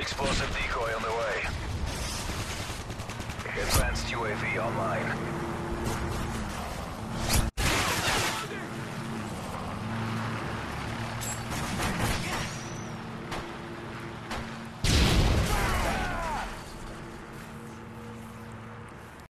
Explosive decoy on the way. Advanced UAV online.